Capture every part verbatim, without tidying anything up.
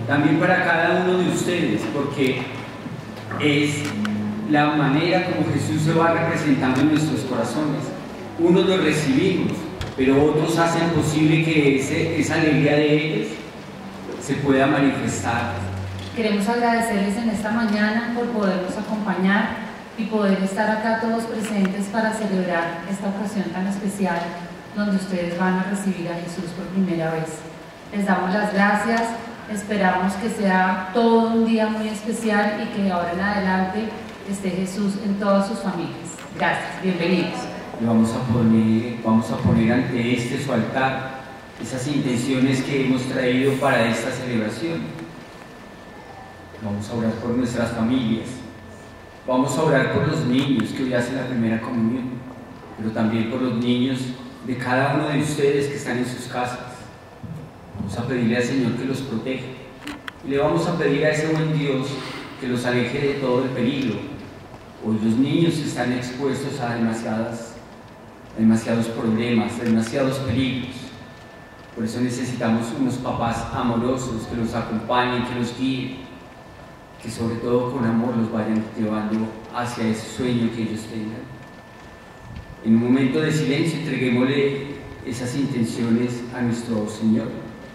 también para cada uno de ustedes, porque es la manera como Jesús se va representando en nuestros corazones. Unos lo recibimos, pero otros hacen posible que ese, esa alegría de ellos se pueda manifestar. Queremos agradecerles en esta mañana por podernos acompañar y poder estar acá todos presentes para celebrar esta ocasión tan especial donde ustedes van a recibir a Jesús por primera vez. Les damos las gracias, esperamos que sea todo un día muy especial y que ahora en adelante esté Jesús en todas sus familias. Gracias, bienvenidos. Y vamos a poner, vamos a poner ante este su altar esas intenciones que hemos traído para esta celebración. Vamos a orar por nuestras familias, vamos a orar por los niños que hoy hacen la primera comunión, pero también por los niños de cada uno de ustedes que están en sus casas. Vamos a pedirle al Señor que los proteja y le vamos a pedir a ese buen Dios que los aleje de todo el peligro. Hoy los niños están expuestos a demasiadas, demasiados problemas, demasiados peligros. Por eso necesitamos unos papás amorosos que los acompañen, que los guíen, que sobre todo con amor los vayan llevando hacia ese sueño que ellos tengan. En un momento de silencio entreguémosle esas intenciones a nuestro Señor.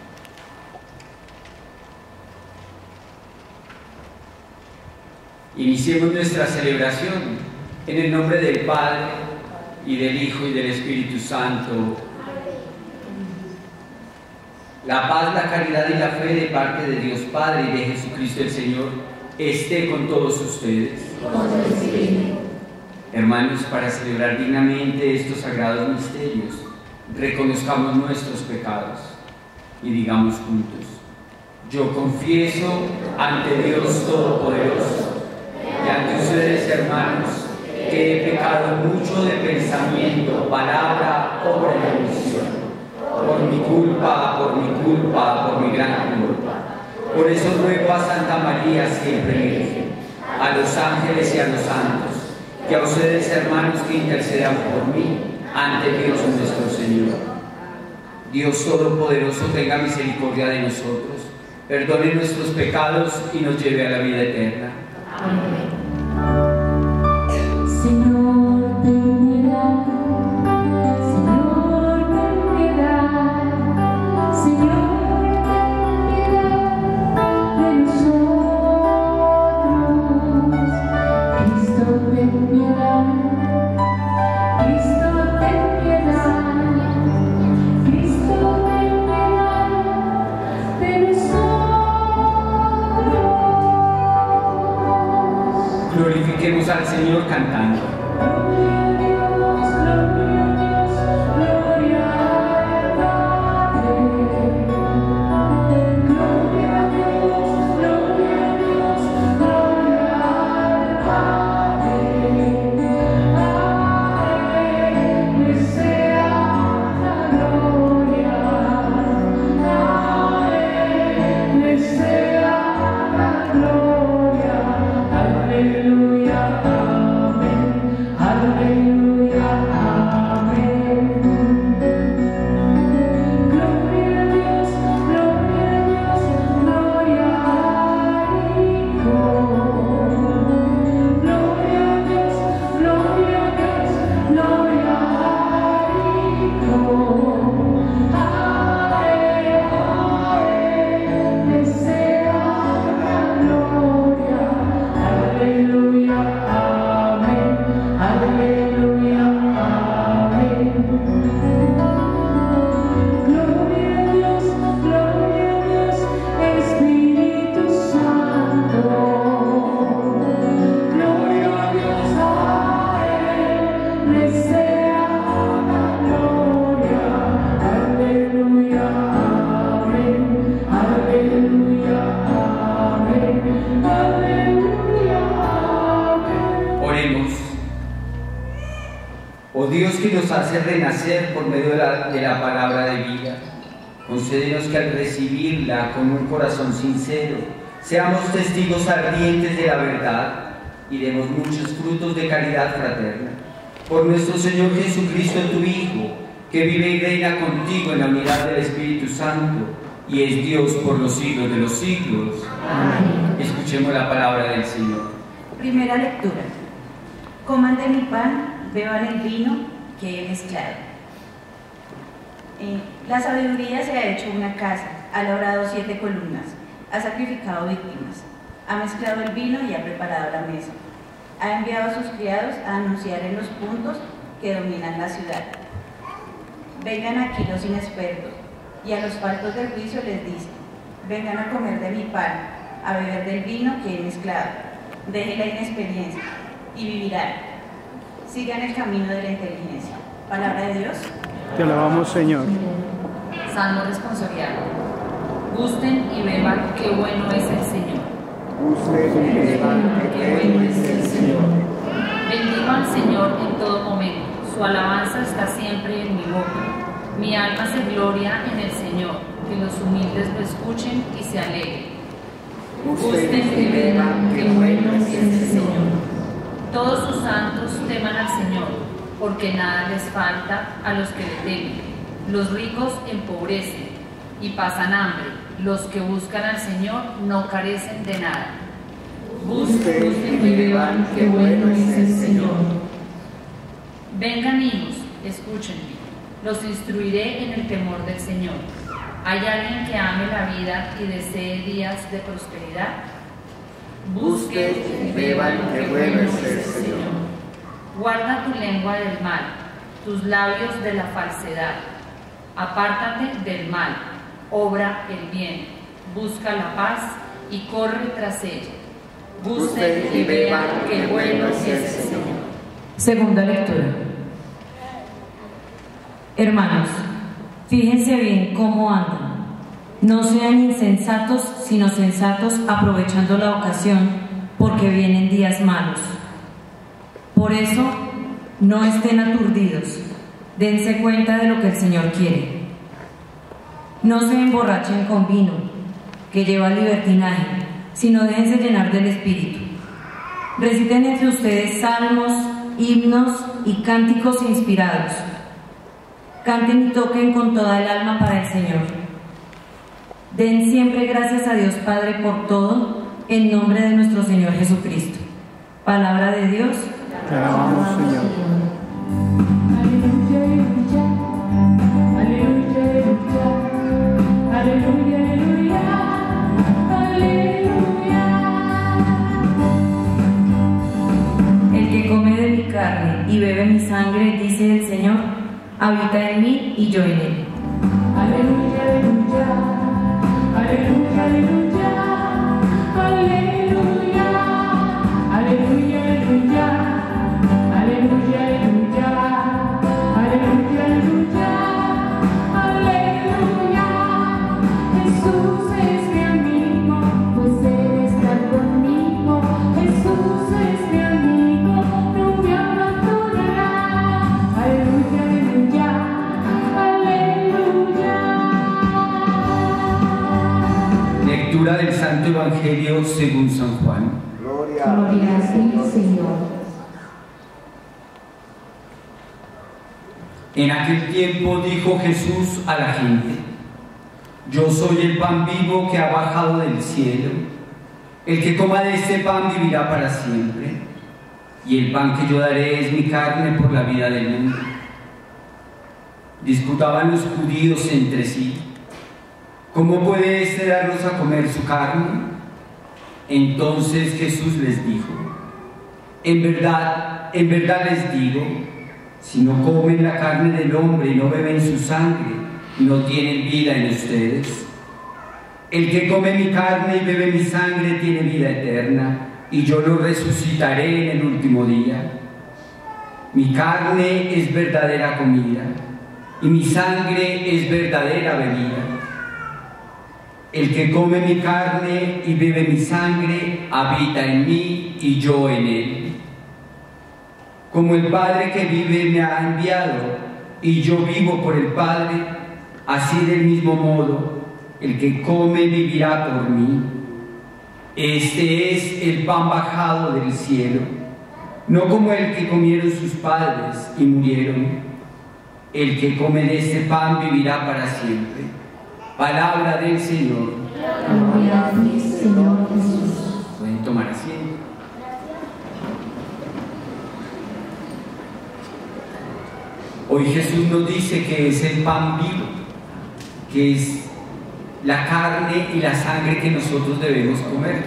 Iniciemos nuestra celebración en el nombre del Padre, y del Hijo, y del Espíritu Santo. La paz, la caridad y la fe de parte de Dios Padre y de Jesucristo el Señor esté con todos ustedes. Hermanos, para celebrar dignamente estos sagrados misterios, reconozcamos nuestros pecados y digamos juntos: yo confieso ante Dios Todopoderoso y ante ustedes, hermanos, que he pecado mucho de pensamiento, palabra, obra y omisión, por mi culpa, por mi culpa, por mi gran culpa. Por eso ruego a Santa María, siempre Virgen, a los ángeles y a los santos, y a ustedes, hermanos, que intercedan por mí ante Dios nuestro Señor. Dios Todopoderoso tenga misericordia de nosotros, perdone nuestros pecados y nos lleve a la vida eterna. Amén. Señor, ten piedad. Señor, ten piedad. Señor, ten piedad de nosotros. Cristo, ten piedad. Cristo, ten piedad. Cristo, ten piedad de nosotros. Glorifiquemos al Señor cantando. Dios que nos hace renacer por medio de la, de la palabra de vida, concédenos que al recibirla con un corazón sincero, seamos testigos ardientes de la verdad y demos muchos frutos de caridad fraterna. Por nuestro Señor Jesucristo, tu Hijo, que vive y reina contigo en la unidad del Espíritu Santo, y es Dios por los siglos de los siglos. Amén. Escuchemos la palabra del Señor. Primera lectura. Coman de mi pan, beban el vino que he mezclado. Eh, la sabiduría se ha hecho una casa, ha labrado siete columnas, ha sacrificado víctimas, ha mezclado el vino y ha preparado la mesa. Ha enviado a sus criados a anunciar en los puntos que dominan la ciudad. Vengan aquí los inexpertos, y a los faltos del juicio les dice: vengan a comer de mi pan, a beber del vino que he mezclado. Dejen la inexperiencia y vivirán. Sigan el camino de la inteligencia. Palabra de Dios. Te alabamos, Señor. Salmo responsorial. Gusten y beban qué bueno es el Señor. Gusten y beban Qué bueno es el Señor. Bendigo al Señor en todo momento. Su alabanza está siempre en mi boca. Mi alma se gloria en el Señor. Que los humildes lo escuchen y se alegren. Gusten y beban qué bueno es el Señor. Todos sus santos teman al Señor, porque nada les falta a los que le temen. Los ricos empobrecen y pasan hambre. Los que buscan al Señor no carecen de nada. Gusten, gusten y beban qué bueno es el Señor. Vengan hijos, escúchenme. Los instruiré en el temor del Señor. ¿Hay alguien que ame la vida y desee días de prosperidad? Busquen y beban qué bueno es el Señor. Guarda tu lengua del mal, tus labios de la falsedad. Apártate del mal, obra el bien, busca la paz y corre tras ella. Busquen y beban qué bueno es el Señor. Segunda lectura. Hermanos, fíjense bien cómo andan. No sean insensatos, sino sensatos, aprovechando la ocasión, porque vienen días malos. Por eso, no estén aturdidos. Dense cuenta de lo que el Señor quiere. No se emborrachen con vino, que lleva al libertinaje, sino déjense llenar del Espíritu. Reciten entre ustedes salmos, himnos y cánticos inspirados. Canten y toquen con toda el alma para el Señor. Den siempre gracias a Dios Padre por todo, en nombre de nuestro Señor Jesucristo. Palabra de Dios. Te alabamos, Señor. Aleluya, aleluya, aleluya, aleluya, aleluya. El que come de mi carne y bebe mi sangre, dice el Señor, habita en mí y yo en él. Aleluya, aleluya, aleluya, aleluya, aleluya, aleluya, aleluya, aleluya, aleluya, aleluya, aleluya. Jesús es mi amigo, pues Él está conmigo. Jesús es mi amigo, no me abandonará. Aleluya, aleluya, aleluya. Lectura del Santo Evangelio según San Juan. Gloria, Gloria a ti, Señor. En aquel tiempo dijo Jesús a la gente: yo soy el pan vivo que ha bajado del cielo. El que coma de este pan vivirá para siempre. Y el pan que yo daré es mi carne por la vida del mundo. Disputaban los judíos entre sí: ¿cómo puede éste darnos a comer su carne? Entonces Jesús les dijo: en verdad, en verdad les digo, si no comen la carne del hombre y no beben su sangre, no tienen vida en ustedes. El que come mi carne y bebe mi sangre tiene vida eterna, y yo lo resucitaré en el último día. Mi carne es verdadera comida, y mi sangre es verdadera bebida. El que come mi carne y bebe mi sangre habita en mí y yo en él. Como el Padre que vive me ha enviado y yo vivo por el Padre, así del mismo modo el que come vivirá por mí. Este es el pan bajado del cielo, no como el que comieron sus padres y murieron. El que come de este pan vivirá para siempre. Palabra del Señor. Gloria a ti, Señor Jesús. Pueden tomar asiento. Hoy Jesús nos dice que es el pan vivo, que es la carne y la sangre que nosotros debemos comer.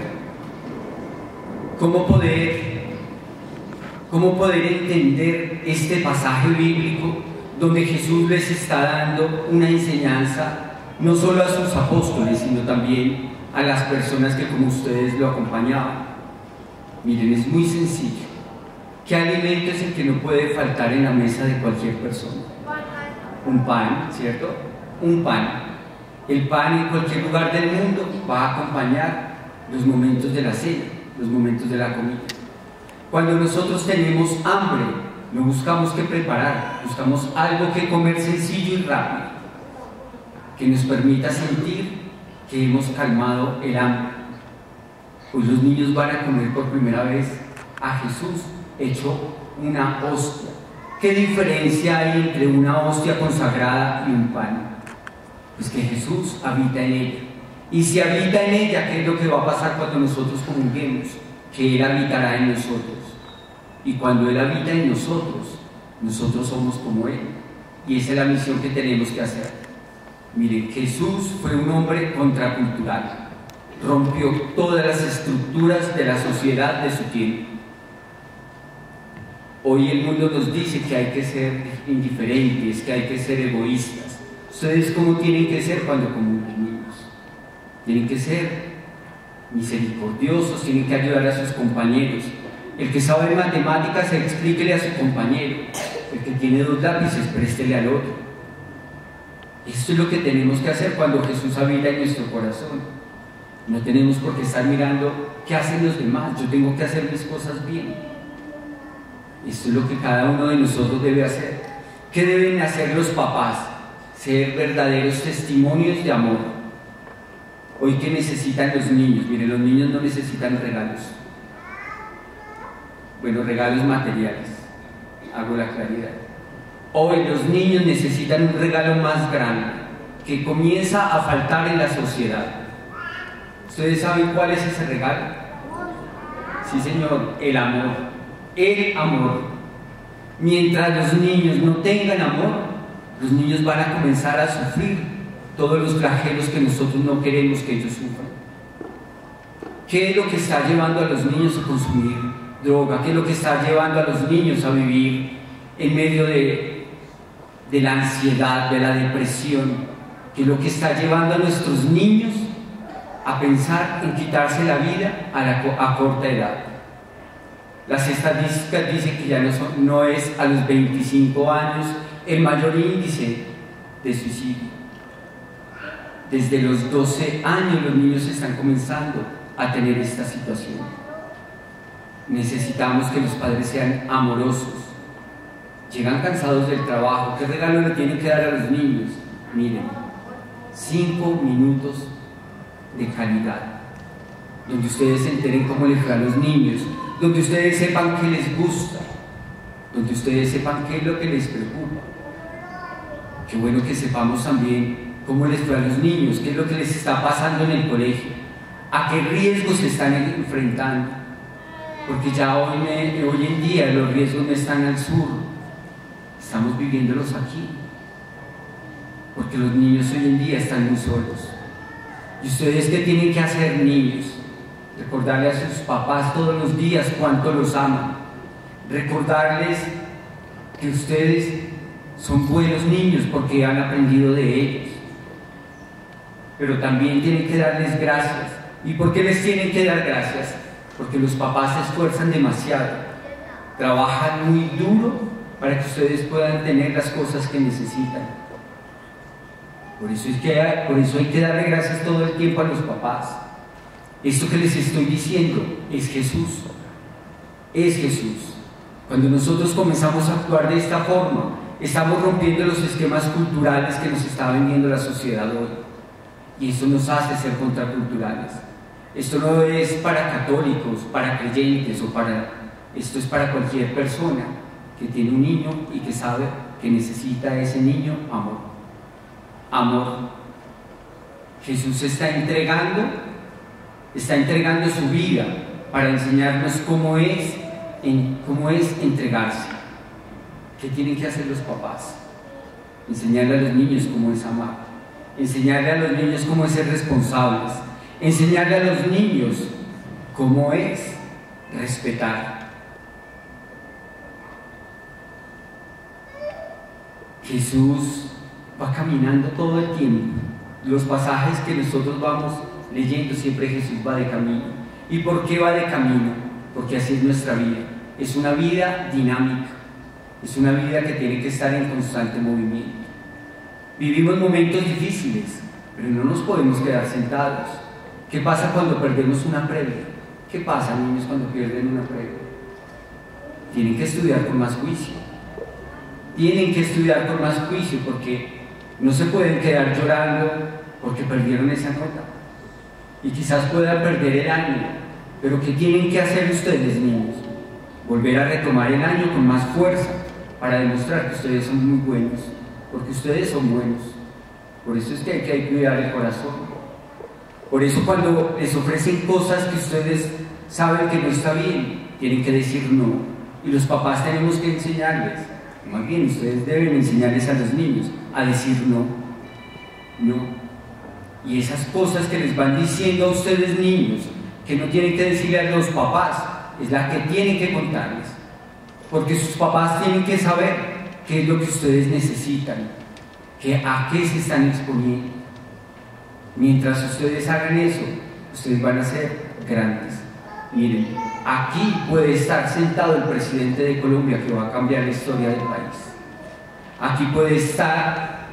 ¿Cómo poder, cómo poder entender este pasaje bíblico donde Jesús les está dando una enseñanza no solo a sus apóstoles, sino también a las personas que como ustedes lo acompañaban? Miren, es muy sencillo. ¿Qué alimento es el que no puede faltar en la mesa de cualquier persona? Un pan, ¿cierto? Un pan. El pan en cualquier lugar del mundo va a acompañar los momentos de la cena, los momentos de la comida. Cuando nosotros tenemos hambre, no buscamos qué preparar, buscamos algo que comer sencillo y rápido, que nos permita sentir que hemos calmado el hambre. Hoy los niños van a comer por primera vez a Jesús hecho una hostia. ¿Qué diferencia hay entre una hostia consagrada y un pan? Pues que Jesús habita en ella. Y si habita en ella, ¿qué es lo que va a pasar cuando nosotros comulguemos? Que Él habitará en nosotros. Y cuando Él habita en nosotros, nosotros somos como Él. Y esa es la misión que tenemos que hacer. Miren, Jesús fue un hombre contracultural. Rompió todas las estructuras de la sociedad de su tiempo. Hoy el mundo nos dice que hay que ser indiferentes, que hay que ser egoístas. ¿Ustedes cómo tienen que ser cuando comulgan, niños? Tienen que ser misericordiosos, tienen que ayudar a sus compañeros. El que sabe matemáticas, explíquele a su compañero. El que tiene dos lápices, préstele al otro. Esto es lo que tenemos que hacer cuando Jesús habita en nuestro corazón. No tenemos por qué estar mirando qué hacen los demás. Yo tengo que hacer mis cosas bien. Esto es lo que cada uno de nosotros debe hacer. ¿Qué deben hacer los papás? Ser verdaderos testimonios de amor. Hoy, ¿qué necesitan los niños? Miren, los niños no necesitan regalos. Bueno, regalos materiales. Hago la claridad. Hoy los niños necesitan un regalo más grande, que comienza a faltar en la sociedad. ¿Ustedes saben cuál es ese regalo? Sí, señor, el amor. El amor. Mientras los niños no tengan amor, los niños van a comenzar a sufrir todos los flagelos que nosotros no queremos que ellos sufran. ¿Qué es lo que está llevando a los niños a consumir droga? ¿Qué es lo que está llevando a los niños a vivir en medio de, de la ansiedad, de la depresión? ¿Qué es lo que está llevando a nuestros niños a pensar en quitarse la vida a, la, a corta edad? Las estadísticas dicen que ya no, son, no es a los veinticinco años el mayor índice de suicidio. Desde los doce años los niños están comenzando a tener esta situación. Necesitamos que los padres sean amorosos. Llegan cansados del trabajo. ¿Qué regalo le tienen que dar a los niños? Miren, cinco minutos de calidad, donde ustedes se enteren cómo les fue a los niños, donde ustedes sepan qué les gusta, donde ustedes sepan qué es lo que les preocupa. Qué bueno que sepamos también cómo les fue a los niños, qué es lo que les está pasando en el colegio, a qué riesgos se están enfrentando, porque ya hoy, me, hoy en día los riesgos no están al sur, estamos viviéndolos aquí, porque los niños hoy en día están muy solos. ¿Y ustedes qué tienen que hacer, niños? Recordarle a sus papás todos los días cuánto los aman, recordarles que ustedes son buenos niños porque han aprendido de ellos, pero también tienen que darles gracias. ¿Y por qué les tienen que dar gracias? Porque los papás se esfuerzan demasiado, trabajan muy duro para que ustedes puedan tener las cosas que necesitan. Por eso, es que hay, por eso hay que darle gracias todo el tiempo a los papás. Esto que les estoy diciendo es Jesús, es Jesús. Cuando nosotros comenzamos a actuar de esta forma, estamos rompiendo los esquemas culturales que nos está vendiendo la sociedad hoy. Y eso nos hace ser contraculturales. Esto no es para católicos, para creyentes o para... Esto es para cualquier persona que tiene un niño y que sabe que necesita a ese niño amor. Amor. Jesús está entregando, está entregando su vida para enseñarnos cómo es, en, cómo es entregarse. ¿Qué tienen que hacer los papás? Enseñarle a los niños cómo es amar, enseñarle a los niños cómo es ser responsables, enseñarle a los niños cómo es respetar. Jesús va caminando todo el tiempo. Los pasajes que nosotros vamos leyendo, siempre Jesús va de camino. ¿Y por qué va de camino? Porque así es nuestra vida. Es una vida dinámica. Es una vida que tiene que estar en constante movimiento. Vivimos momentos difíciles, pero no nos podemos quedar sentados. ¿Qué pasa cuando perdemos una previa? ¿Qué pasa, niños, cuando pierden una previa? Tienen que estudiar con más juicio. Tienen que estudiar con más juicio porque no se pueden quedar llorando porque perdieron esa nota. Y quizás puedan perder el año, pero ¿qué tienen que hacer ustedes, niños? Volver a retomar el año con más fuerza para demostrar que ustedes son muy buenos, porque ustedes son buenos. Por eso es que hay que cuidar el corazón. Por eso cuando les ofrecen cosas que ustedes saben que no está bien, tienen que decir no. Y los papás tenemos que enseñarles. Más bien, ustedes deben enseñarles a los niños a decir no, no. Y esas cosas que les van diciendo a ustedes, niños, que no tienen que decirle a los papás, es la que tienen que contarles. Porque sus papás tienen que saber qué es lo que ustedes necesitan, que a qué se están exponiendo. Mientras ustedes hagan eso, ustedes van a ser grandes. Miren, aquí puede estar sentado el presidente de Colombia que va a cambiar la historia del país. Aquí puede estar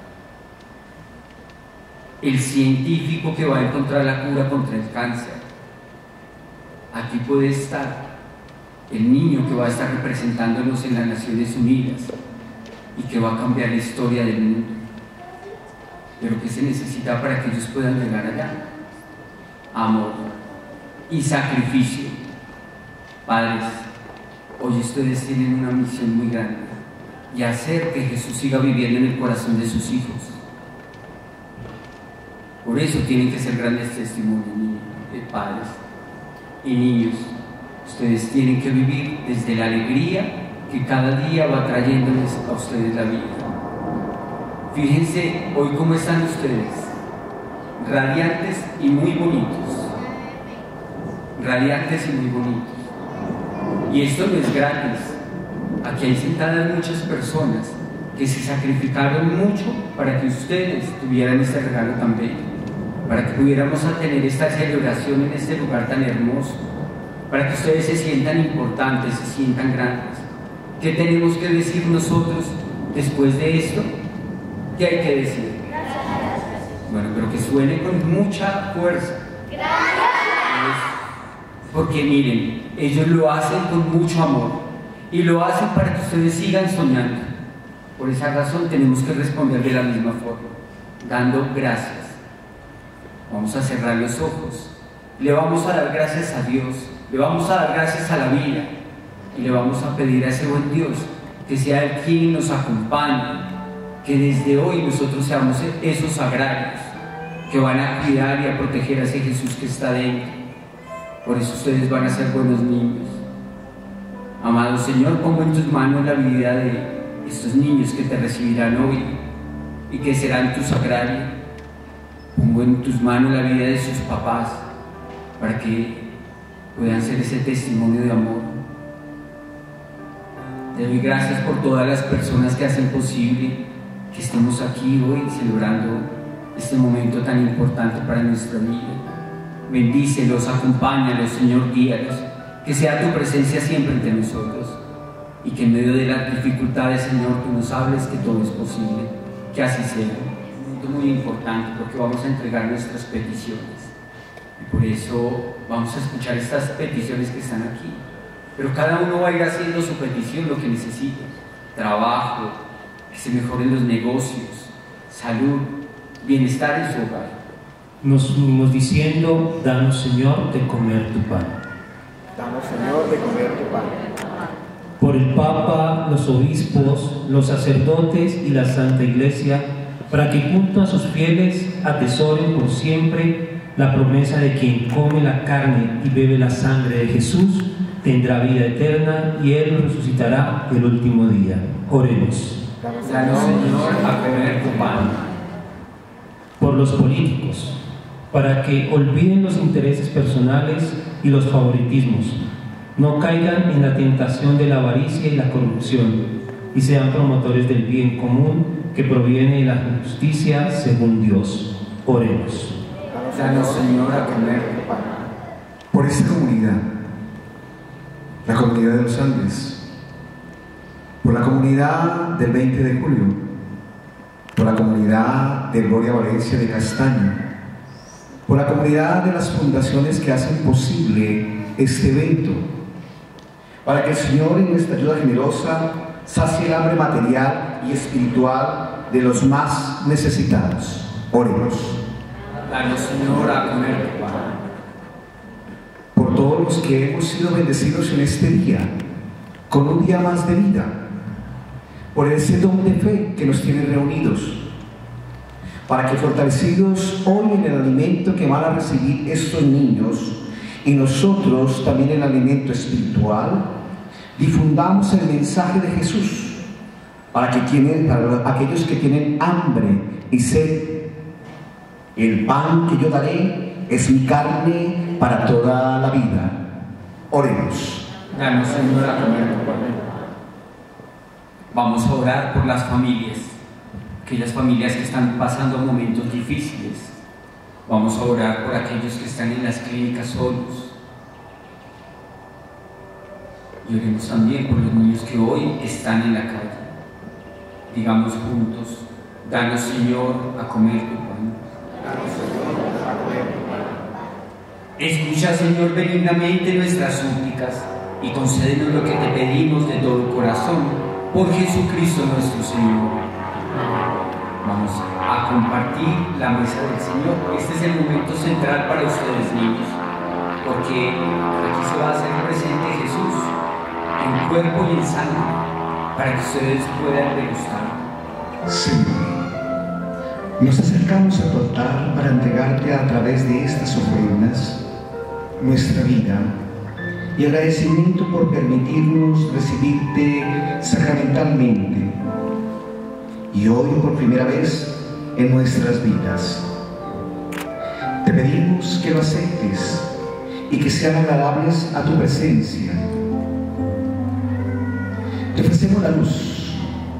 el científico que va a encontrar la cura contra el cáncer. Aquí puede estar el niño que va a estar representándonos en las Naciones Unidas y que va a cambiar la historia del mundo. Pero ¿qué se necesita para que ellos puedan llegar allá? Amor y sacrificio. Padres, hoy ustedes tienen una misión muy grande y hacer que Jesús siga viviendo en el corazón de sus hijos. Por eso tienen que ser grandes testimonios, niños, eh, padres y niños. Ustedes tienen que vivir desde la alegría que cada día va trayéndoles a ustedes la vida. Fíjense hoy cómo están ustedes, radiantes y muy bonitos. Radiantes y muy bonitos. Y esto no es gratis. Aquí hay sentadas muchas personas que se sacrificaron mucho para que ustedes tuvieran este regalo tan bello, para que pudiéramos tener esta celebración en este lugar tan hermoso, para que ustedes se sientan importantes, se sientan grandes. ¿Qué tenemos que decir nosotros después de esto? ¿Qué hay que decir? Bueno, pero que suene con mucha fuerza. Porque miren, ellos lo hacen con mucho amor y lo hacen para que ustedes sigan soñando. Por esa razón tenemos que responder de la misma forma, dando gracias. Vamos a cerrar los ojos, le vamos a dar gracias a Dios, le vamos a dar gracias a la vida y le vamos a pedir a ese buen Dios que sea el quien nos acompañe, que desde hoy nosotros seamos esos sagrados que van a cuidar y a proteger a ese Jesús que está dentro. Por eso ustedes van a ser buenos niños. Amado Señor, pongo en tus manos la vida de estos niños que te recibirán hoy y que serán tu sagrario. Pongo en tus manos la vida de sus papás para que puedan ser ese testimonio de amor. Te doy gracias por todas las personas que hacen posible que estemos aquí hoy celebrando este momento tan importante para nuestra vida. Bendícelos, acompáñalos, Señor, guíalos, que sea tu presencia siempre entre nosotros y que en medio de las dificultades, Señor, tú nos hables que todo es posible, que así sea. Un momento muy importante porque vamos a entregar nuestras peticiones y por eso vamos a escuchar estas peticiones que están aquí, pero cada uno va a ir haciendo su petición, lo que necesite: trabajo, que se mejoren los negocios, salud, bienestar en su hogar. Nos unimos diciendo: danos, Señor, de comer tu pan. Danos, Señor, de comer tu pan. Por el Papa, los obispos, los sacerdotes y la Santa Iglesia, para que junto a sus fieles atesoren por siempre la promesa de quien come la carne y bebe la sangre de Jesús, tendrá vida eterna y Él resucitará el último día. Oremos. Danos, Señor, a comer tu pan. Por los políticos, para que olviden los intereses personales y los favoritismos, no caigan en la tentación de la avaricia y la corrupción, y sean promotores del bien común que proviene de la justicia según Dios. Oremos. Danos, Señor, a comer tu pan. Por esta comunidad, la comunidad de los Andes, por la comunidad del veinte de julio, por la comunidad de Gloria Valencia de Castaño, por la comunidad de las fundaciones que hacen posible este evento, para que el Señor en nuestra ayuda generosa sacie el hambre material y espiritual de los más necesitados. Oremos. Danos, Señor, a comer tu pan. Por todos los que hemos sido bendecidos en este día, con un día más de vida, por ese don de fe que nos tiene reunidos, para que fortalecidos hoy en el alimento que van a recibir estos niños y nosotros también en el alimento espiritual, difundamos el mensaje de Jesús para, que tienen, para aquellos que tienen hambre y sed. El pan que yo daré es mi carne para toda la vida. Oremos. Danos, Señor, a comer tu pan. Vamos a orar por las familias, aquellas familias que están pasando momentos difíciles. Vamos a orar por aquellos que están en las clínicas solos. Y oremos también por los niños que hoy están en la calle. Digamos juntos: danos, Señor, a comer tu pan. Escucha, Señor, benignamente nuestras súplicas y concédenos lo que te pedimos de todo corazón, por Jesucristo nuestro Señor. Vamos a compartir la mesa del Señor. Este es el momento central para ustedes, niños, porque aquí se va a hacer presente Jesús en cuerpo y en sangre, para que ustedes puedan degustar. Señor, nos acercamos a tu altar para entregarte a través de estas ofrendas nuestra vida y agradecimiento por permitirnos recibirte sacramentalmente y hoy por primera vez en nuestras vidas. Te pedimos que lo aceptes y que sean agradables a tu presencia. Te ofrecemos la luz.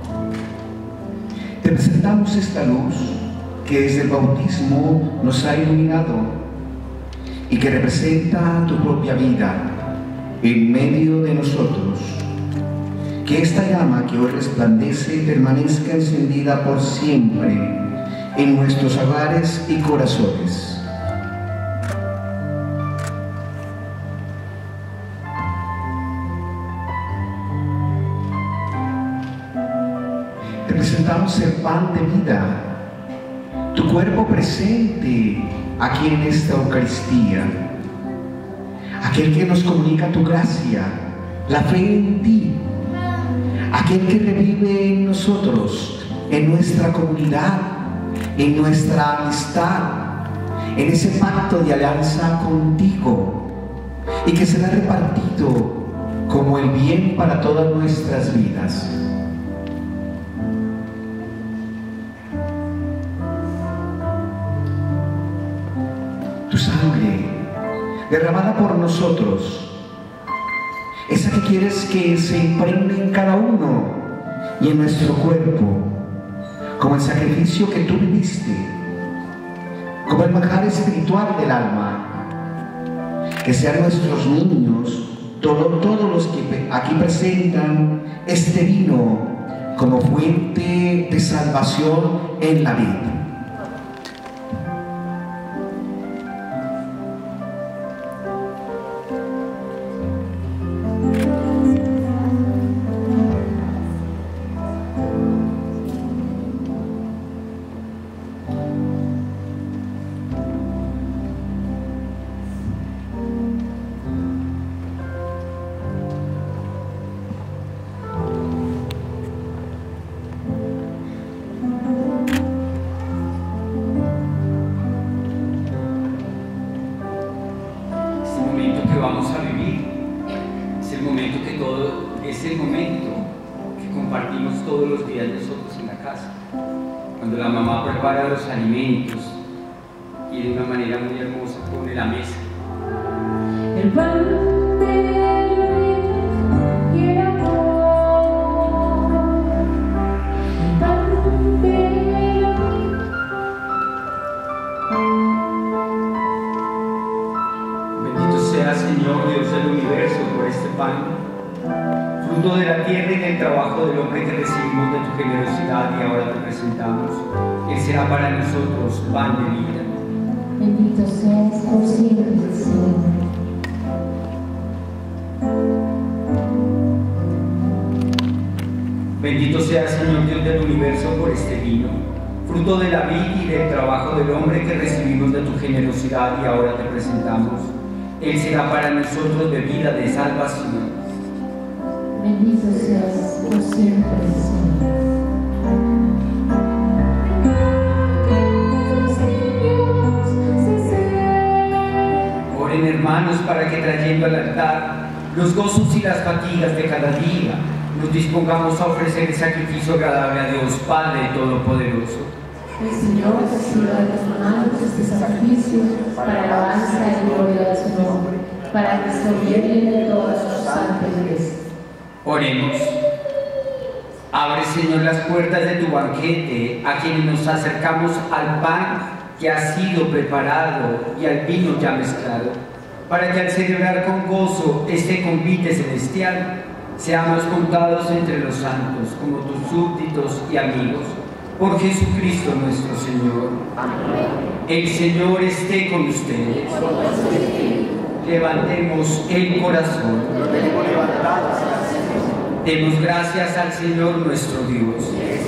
Te presentamos esta luz que desde el bautismo nos ha iluminado y que representa tu propia vida en medio de nosotros. Que esta llama que hoy resplandece permanezca encendida por siempre en nuestros hogares y corazones. Te presentamos el pan de vida, tu cuerpo presente aquí en esta Eucaristía, aquel que nos comunica tu gracia, la fe en ti, aquel que revive en nosotros, en nuestra comunidad, en nuestra amistad, en ese pacto de alianza contigo, y que será repartido como el bien para todas nuestras vidas. Tu sangre, derramada por nosotros, esa que quieres que se impregne en cada uno y en nuestro cuerpo, como el sacrificio que tú viviste, como el manjar espiritual del alma. Que sean nuestros niños, todo, todos los que aquí presentan este vino como fuente de salvación en la vida. vamos a vivir. Es el momento que todo, es el momento que compartimos todos los días nosotros en la casa. Cuando la mamá prepara los alimentos y de una manera muy hermosa pone la mesa. El pan de la vida y el amor. El pan de la Bendito sea, Señor, Dios del universo, por este pan, fruto de la tierra y del trabajo del hombre que recibimos de tu generosidad y ahora te presentamos. Él será para nosotros pan de vida. Bendito seas por siempre, Señor. Bendito sea, Señor Dios del universo, por este vino, fruto de la vid y del trabajo del hombre que recibimos de tu generosidad y ahora te presentamos. Él será para nosotros bebida de salvación. Bendito seas por siempre, Señor. Oren, hermanos, para que trayendo al altar los gozos y las fatigas de cada día, nos dispongamos a ofrecer el sacrificio agradable a Dios Padre Todopoderoso. El Señor reciba de las manos este sacrificio para alabanza y gloria de su nombre, para que se olviden de todas sus santas iglesias. Oremos. Abre, Señor, las puertas de tu banquete a quienes nos acercamos al pan que ha sido preparado y al vino ya mezclado, para que al celebrar con gozo este convite celestial, seamos contados entre los santos como tus súbditos y amigos, por Jesucristo nuestro Señor. Amén. El Señor esté con ustedes. Levantemos el corazón. Demos gracias al Señor nuestro Dios.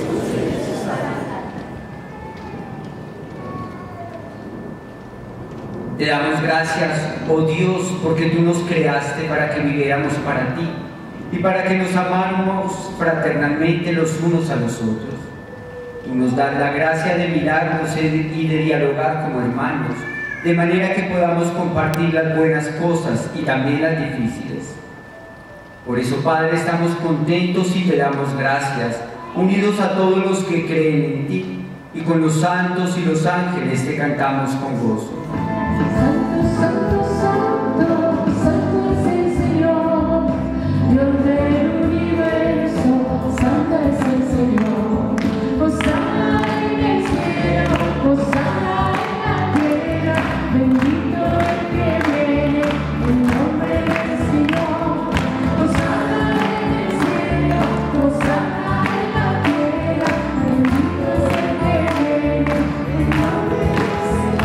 Te damos gracias, oh Dios, porque tú nos creaste para que viviéramos para ti y para que nos amáramos fraternalmente los unos a los otros. Tú nos das la gracia de mirarnos y de dialogar como hermanos, de manera que podamos compartir las buenas cosas y también las difíciles. Por eso, Padre, estamos contentos y te damos gracias, unidos a todos los que creen en ti, y con los santos y los ángeles te cantamos con gozo. Santo, santo, santo, santo es el Señor, Dios del universo, santo es el Señor. Hosana en el cielo, hosana en la tierra, bendito el que viene en nombre del Señor. Hosana en el cielo, hosana en la tierra, bendito el que viene en nombre del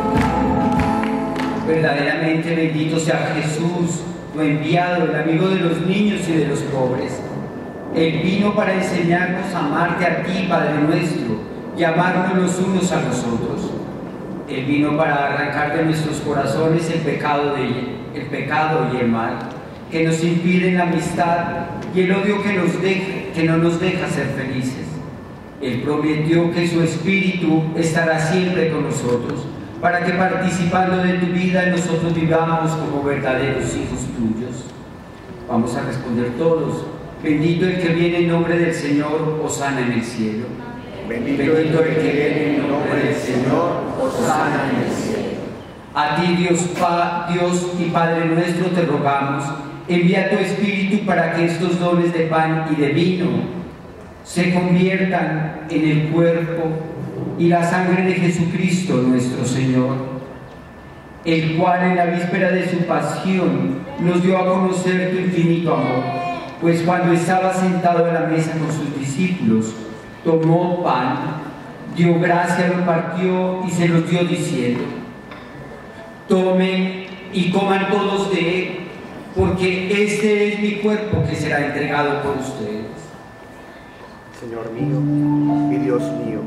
Señor. Verdaderamente bendito sea Jesús, tu enviado, el amigo de los niños y de los pobres. Él vino para enseñarnos a amarte a ti, Padre nuestro, y amarnos los unos a los otros. Él vino para arrancar de nuestros corazones el pecado, de, el pecado y el mal, que nos impiden la amistad y el odio que, nos deja, que no nos deja ser felices. Él prometió que su Espíritu estará siempre con nosotros, para que participando de tu vida nosotros vivamos como verdaderos hijos tuyos. Vamos a responder todos. Bendito el que viene en nombre del Señor, hosana en el cielo. Bendito, Bendito el que viene en nombre del Señor, hosana en el cielo. A ti, Dios, pa, Dios y Padre nuestro, te rogamos, envía tu Espíritu para que estos dones de pan y de vino se conviertan en el cuerpo y la sangre de Jesucristo nuestro Señor, el cual en la víspera de su pasión nos dio a conocer tu infinito amor. Pues cuando estaba sentado a la mesa con sus discípulos, tomó pan, dio gracia, lo partió y se los dio diciendo: tomen y coman todos de él, porque este es mi cuerpo que será entregado por ustedes. Señor mío y Dios mío.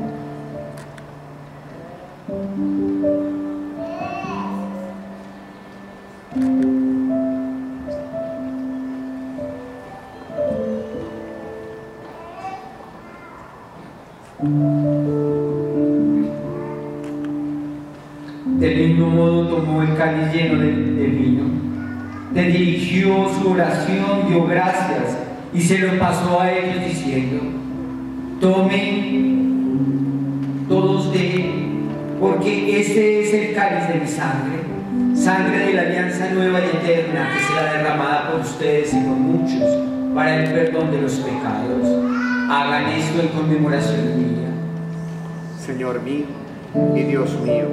Del mismo modo tomó el cáliz lleno de, de vino le dirigió su oración, dio gracias y se lo pasó a ellos diciendo: tomen todos de él, porque este es el cáliz de mi sangre, sangre de la alianza nueva y eterna, que será derramada por ustedes y por muchos para el perdón de los pecados. Hagan esto en conmemoración mía. Señor mío y Dios mío.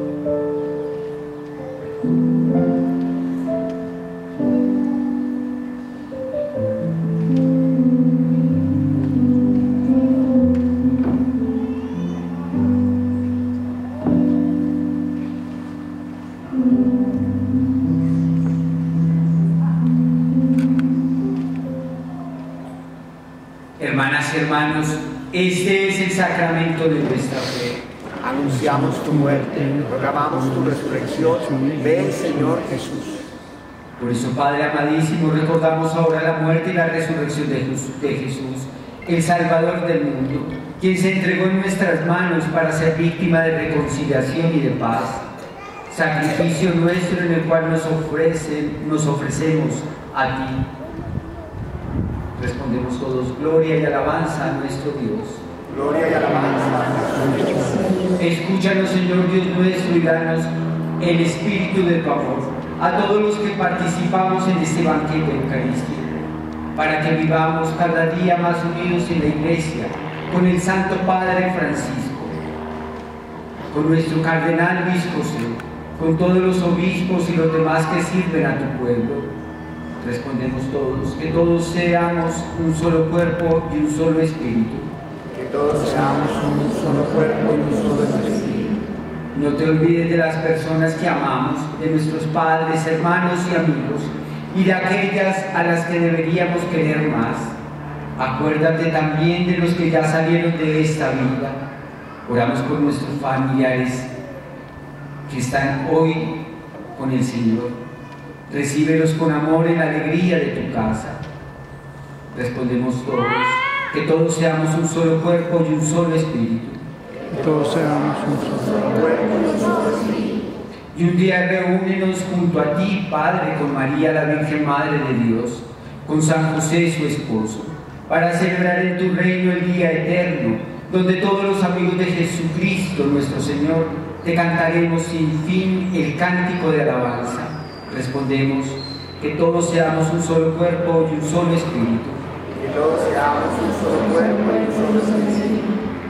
Hermanas y hermanos, este es el sacramento de nuestra fe. Anunciamos tu muerte, proclamamos tu resurrección. Ven, Señor Jesús. Por eso, Padre amadísimo, recordamos ahora la muerte y la resurrección de Jesús, de Jesús, el Salvador del mundo, quien se entregó en nuestras manos para ser víctima de reconciliación y de paz. Sacrificio nuestro en el cual nos, ofrecen, nos ofrecemos a ti. Respondemos todos: gloria y alabanza a nuestro Dios. Gloria y alabanza a nuestro Dios. Escúchanos, Señor Dios nuestro, y danos el espíritu de tu amor a todos los que participamos en este banquete eucarístico, para que vivamos cada día más unidos en la Iglesia, con el Santo Padre Francisco, con nuestro Cardenal Luis José, con todos los obispos y los demás que sirven a tu pueblo. Respondemos todos: que todos seamos un solo cuerpo y un solo espíritu. Que todos seamos un solo cuerpo y un solo espíritu. No te olvides de las personas que amamos, de nuestros padres, hermanos y amigos, y de aquellas a las que deberíamos querer más. Acuérdate también de los que ya salieron de esta vida. Oramos por nuestros familiares que están hoy con el Señor. Recíbelos con amor en la alegría de tu casa. Respondemos todos: que todos seamos un solo cuerpo y un solo espíritu. Que todos seamos un solo cuerpo y un solo espíritu. Y un día reúnenos junto a ti, Padre, con María, la Virgen Madre de Dios, con San José, su esposo, para celebrar en tu reino el día eterno, donde todos los amigos de Jesucristo, nuestro Señor, te cantaremos sin fin el cántico de alabanza. Respondemos: que todos seamos un solo cuerpo y un solo espíritu. Que todos seamos un solo cuerpo y un solo espíritu.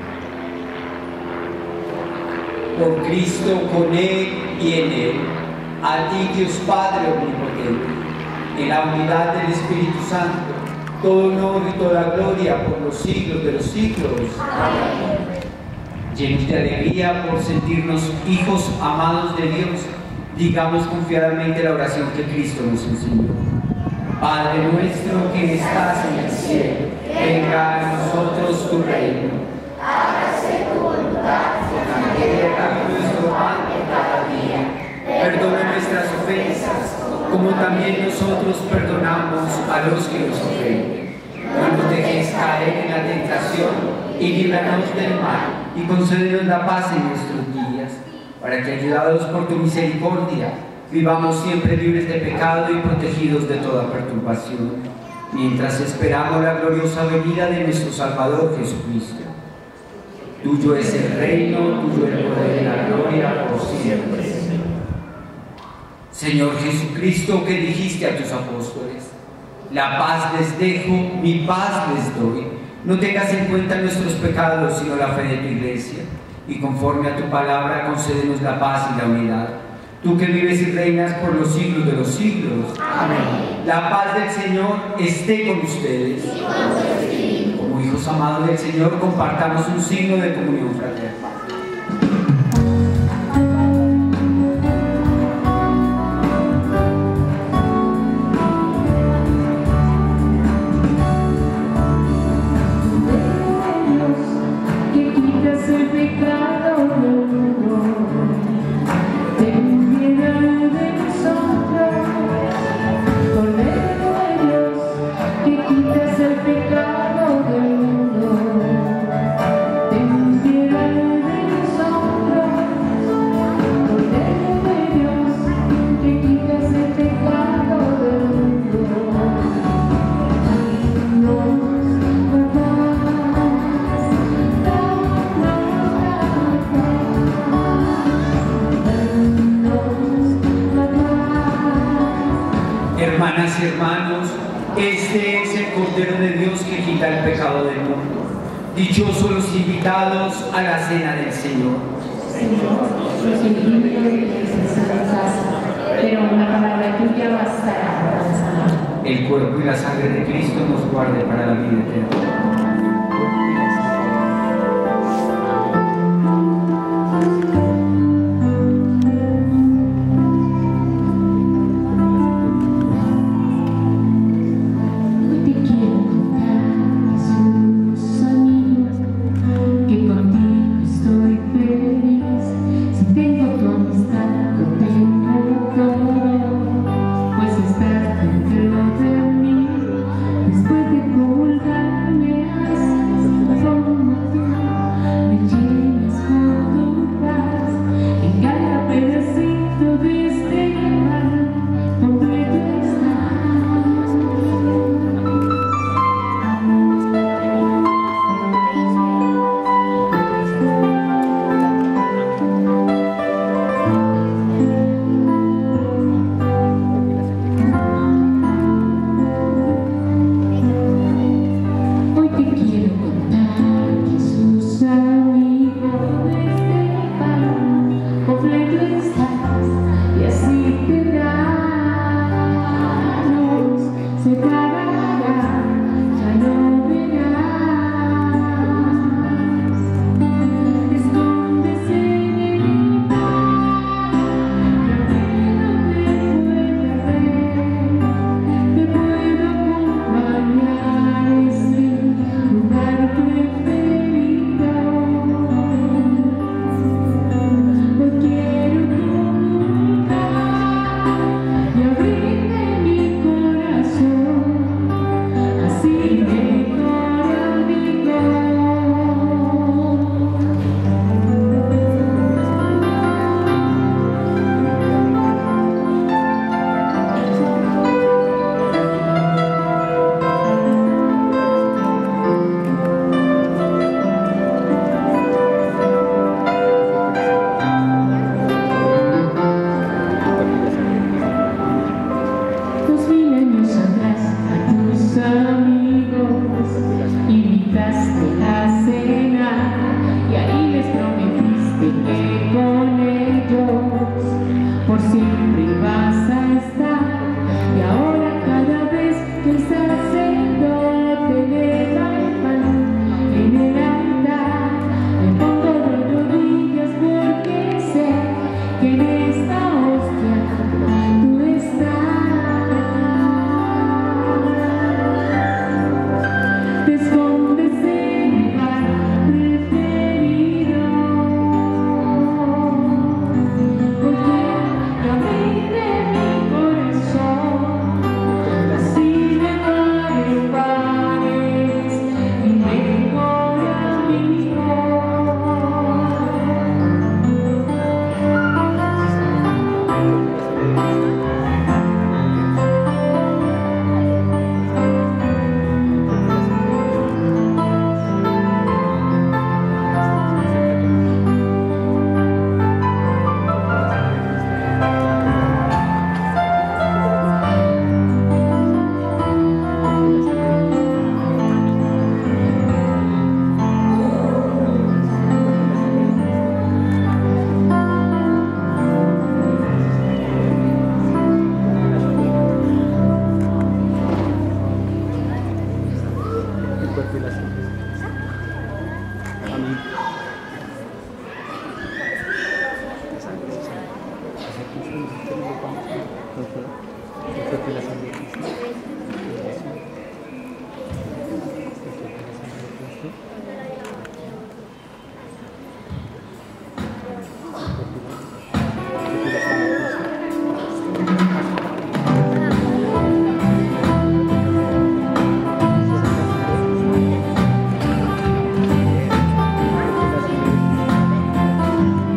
Por Cristo, con Él y en Él, a ti, Dios Padre omnipotente, en la unidad del Espíritu Santo, todo honor y toda gloria por los siglos de los siglos. Amén. Llenos de alegría por sentirnos hijos amados de Dios, digamos confiadamente la oración que Cristo nos enseñó. Padre nuestro que estás en el cielo, venga a nosotros tu reino. Hágase tu voluntad En la tierra nuestro pan de cada día. Perdona nuestras ofensas, como también nosotros perdonamos a los que nos ofenden. No nos dejes caer en la tentación y líbranos del mal, y concédenos la paz en nuestros días, para que, ayudados por tu misericordia, vivamos siempre libres de pecado y protegidos de toda perturbación, mientras esperamos la gloriosa venida de nuestro Salvador Jesucristo. Tuyo es el reino, tuyo el poder y la gloria por siempre. Señor Jesucristo, que dijiste a tus apóstoles: la paz les dejo, mi paz les doy. No tengas en cuenta nuestros pecados, sino la fe de tu Iglesia. Y conforme a tu palabra, concédenos la paz y la unidad. Tú que vives y reinas por los siglos de los siglos. Amén. La paz del Señor esté con ustedes. Como hijos amados del Señor, compartamos un signo de comunión fraterna. Que quitas el pecado del mundo, ten piedad de nosotros. Cordero de Dios, que quitas el pecado del mundo, ten piedad de Hermanas y hermanos, este es el Cordero de Dios que quita el pecado del mundo. Dichosos los invitados a la cena del Señor. Señor, yo soy digno de que estés en mi casa, pero una palabra tuya bastará para sanar. El cuerpo y la sangre de Cristo nos guarde para la vida eterna.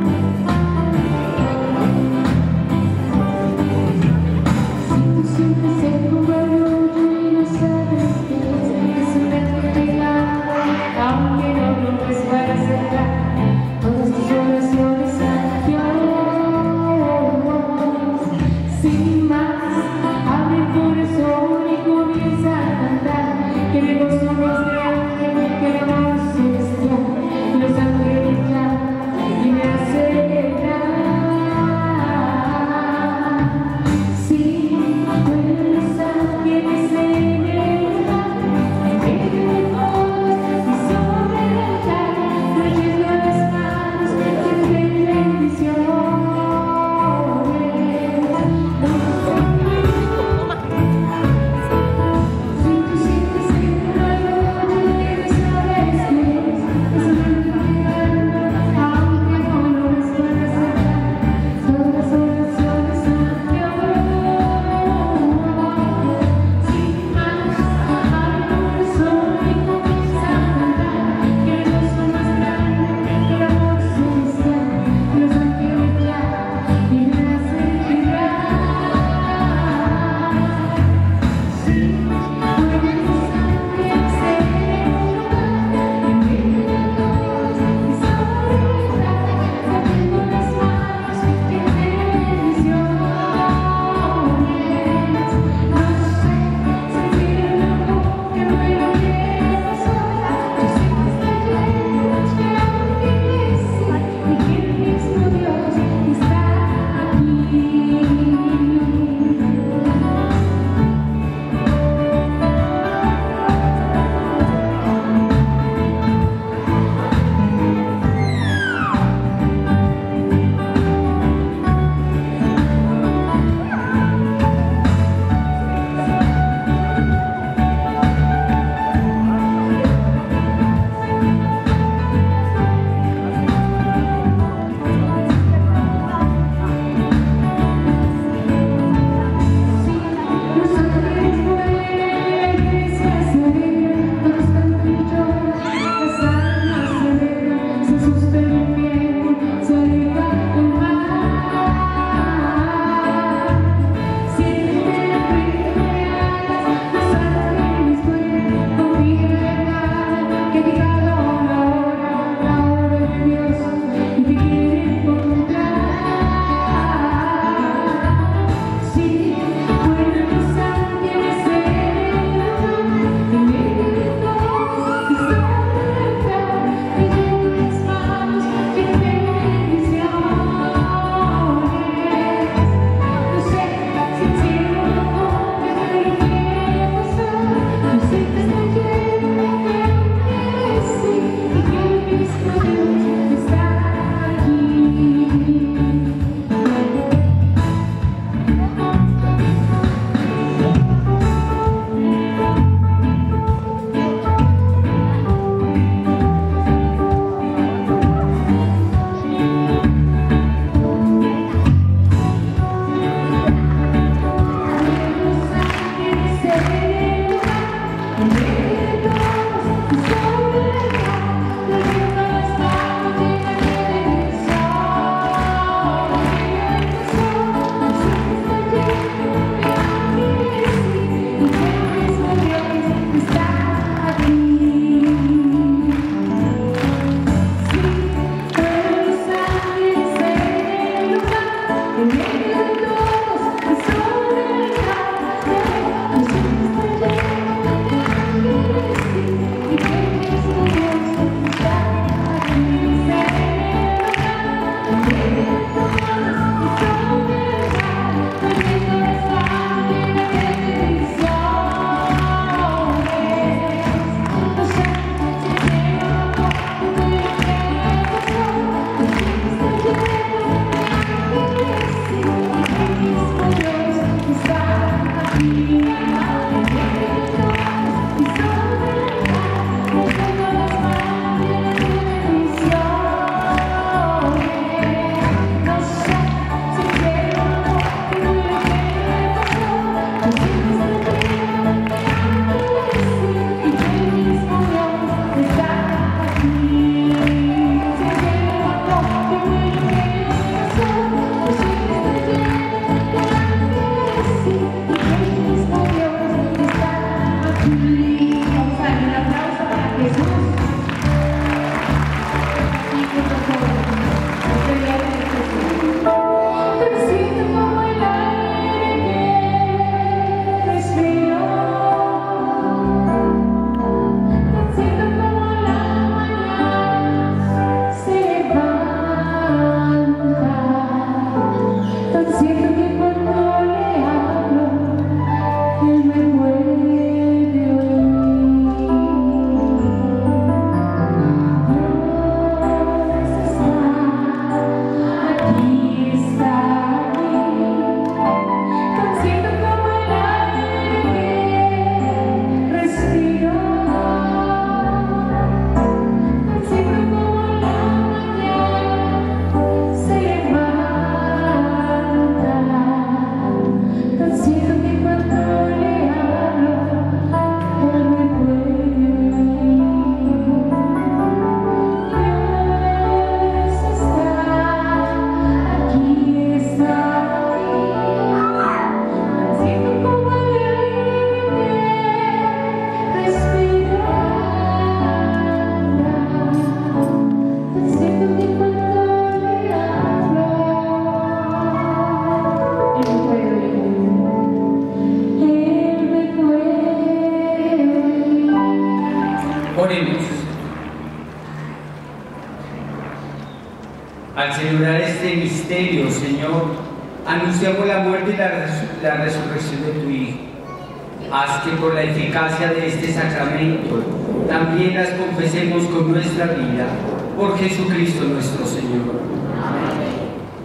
Siempre Al celebrar este misterio, Señor, anunciamos la muerte y la, res la resurrección de tu Hijo. Haz que por la eficacia de este sacramento también las confesemos con nuestra vida, por Jesucristo nuestro Señor. Amén.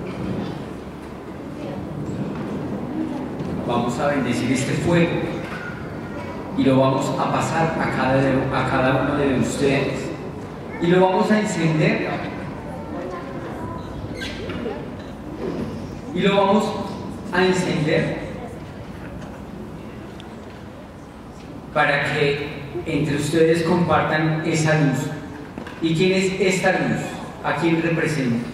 Vamos a bendecir este fuego y lo vamos a pasar a cada, de, a cada uno de ustedes y lo vamos a encender y lo vamos a encender para que entre ustedes compartan esa luz. ¿Y quién es esta luz? ¿A quién representa?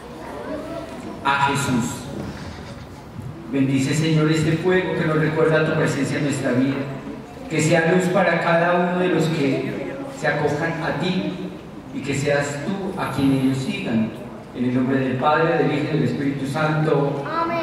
A Jesús. Bendice, Señor, este fuego que nos recuerda tu presencia en nuestra vida, que sea luz para cada uno de los que se acojan a ti y que seas tú a quien ellos sigan. En el nombre del Padre, del Hijo y del Espíritu Santo. Amén.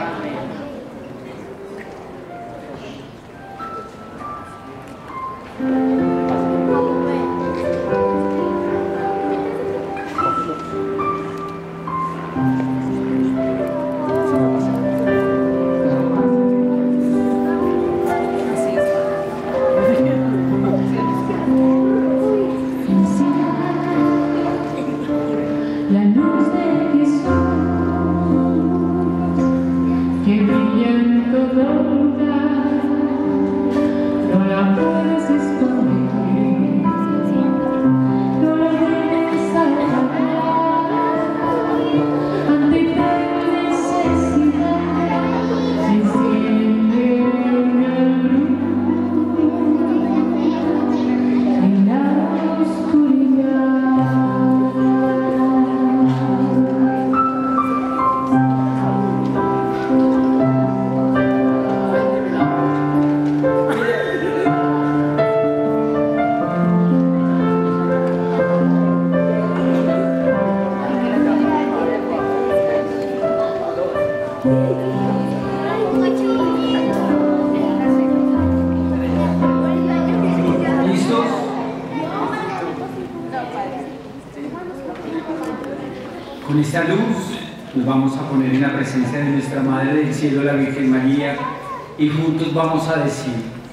Con esta luz nos vamos a poner en la presencia de nuestra Madre del Cielo, la Virgen María, y juntos vamos a decir: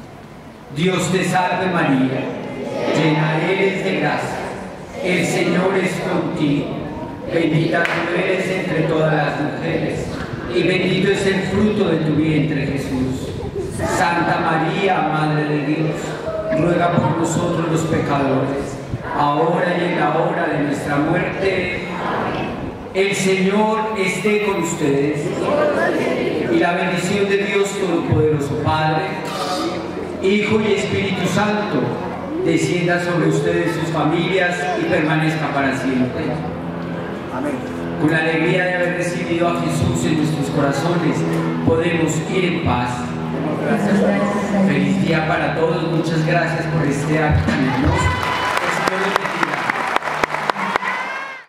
Dios te salve María, llena eres de gracia, el Señor es contigo, bendita tú eres entre todas las mujeres, y bendito es el fruto de tu vientre Jesús. Santa María, Madre de Dios, ruega por nosotros los pecadores, ahora y en la hora de nuestra muerte. El Señor esté con ustedes y la bendición de Dios Todopoderoso, Padre, Hijo y Espíritu Santo, descienda sobre ustedes, sus familias, y permanezca para siempre. Amén. Con la alegría de haber recibido a Jesús en nuestros corazones, podemos ir en paz. Gracias. Feliz día para todos. Muchas gracias por este acto tan hermoso.